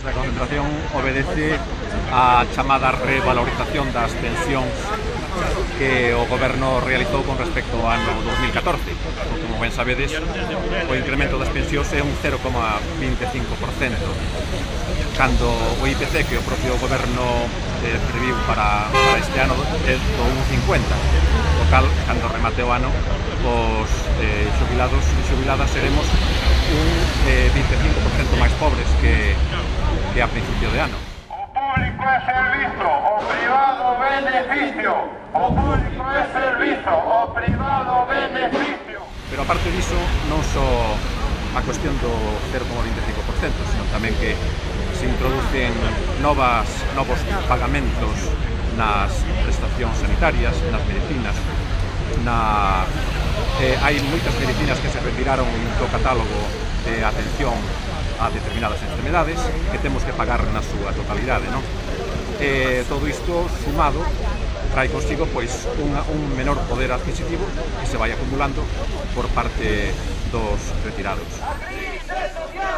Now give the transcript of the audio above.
Esta concentración obedece á chamada revalorización das pensións que o Goberno realizou con respecto ao ano 2014. Como ben sabedes, o incremento das pensións é un 0,25%, cando o IPC que o propio Goberno previu para este ano é do 1,50%, o cal, cando remate o ano, os xubilados e xubiladas seremos un 25% máis pobres que a principio de ano. O público é servizo, o privado beneficio. O público é servizo, o privado beneficio. Pero aparte diso, non só a cuestión do 0,25%, sino tamén que se introducen novos pagamentos nas prestacións sanitarias, nas medicinas. Hai moitas medicinas que se retiraron do catálogo de atención a determinadas enfermedades que temos que pagar na súa totalidade, non? Todo isto sumado trae consigo pois un menor poder adquisitivo que se vai acumulando por parte dos retirados. A crise social